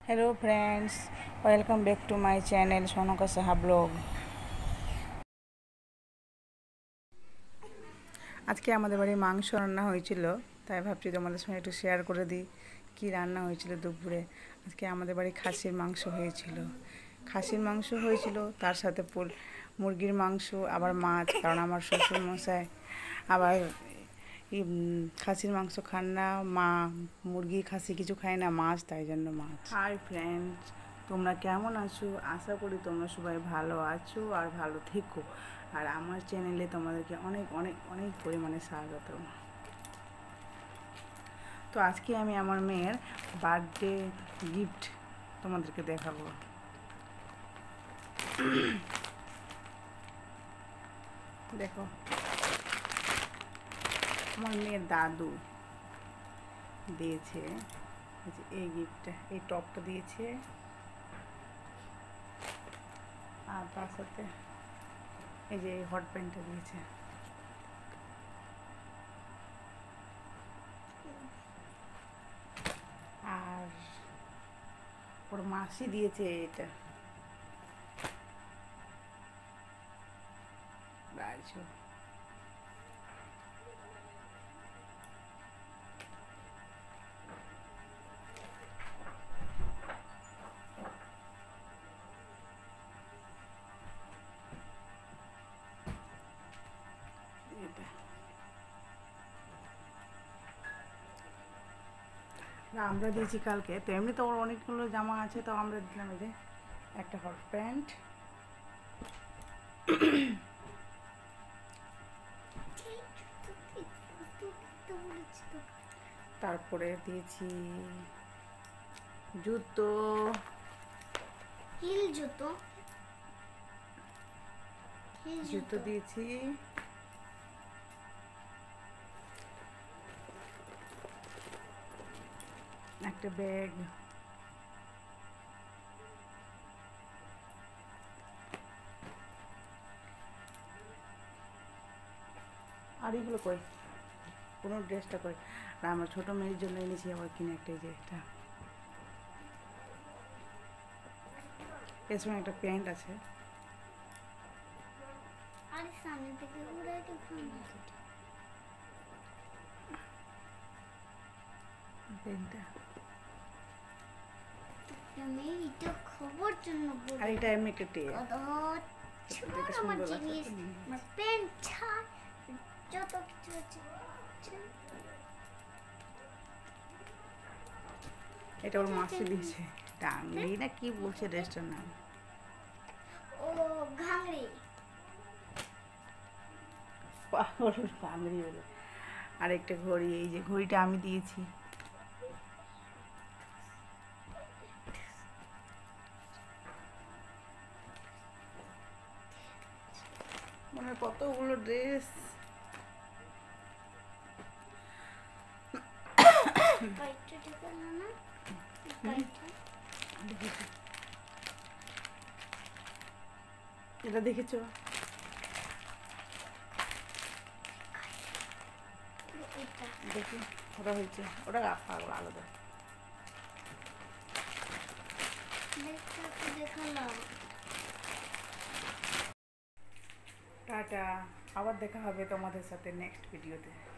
Hello friends, welcome back to my channel Sonka Saha blog. আজকে আমাদের বাড়ি মাংস রান্না হয়েছিল, তাই ভাবছি তোমাদের সঙ্গে একটু শেয়ার করে দিই কি রান্না হয়েছিল দুপুরে। আজকে আমাদের বাড়ি খাসির মাংস হয়েছিল, তার সাথে মুরগির মাংস, আবার মাছ, কারণ আমার শ্বশুর মশাই আবার খাসির মাংস খান না, মুরগি খাসি কিছু খায় না, মাছ, তাই জন্য মাছ। হাই ফ্রেন্ডস, তোমরা কেমন আছো? আশা করি তোমরা সবাই ভালো আছো আর ভালো থেকো। আর আমার চ্যানেলে তোমাদেরকে অনেক অনেক অনেক পরিমাণে স্বাগত। তো আজকে আমি আমার মেয়ের বার্থডে গিফট তোমাদেরকে দেখাবো। দেখো, আমার মেয়ের দাদু দিয়েছে এই গিফটটা, এই টপটা দিয়েছে, আর তার সাথে এই যে হট প্যান্টটা দিয়েছে। আর ওর মাসি দিয়েছে এটা রাজু। আমরা দিয়েছি কালকে, তো এমনি তো ওর অনেকগুলো জামা আছে, তো আমরা দিলাম এই যে একটা হট প্যান্ট, তারপরে দিয়েছি জুতো, জুতো দিয়েছি, একটা ব্যাগ, আর এগুলো কই কোনো ড্রেসটা কই। আর আমার ছোটো মেয়ের জন্য এনেছি আবার কিনে একটা, এই যে একটা, এর সঙ্গে একটা প্যান্ট আছে। আর এটা এমনি একটা টিয়ে, এটা ওর মাসি দিয়েছে, টাঙ্গি না কি বলছে ড্রেসটার নাম, ও ঘাংরি, ঘাংরি বলে। আর একটা ঘড়ি, এই যে ঘড়িটা আমি দিয়েছি। মানে কতগুলো ড্রেস। এটা দেখেছো? দেখি ওটা হয়েছে, ওটা পাগল আলাদা। টাটা, আবার দেখা হবে তোমাদের সাথে নেক্সট ভিডিওতে।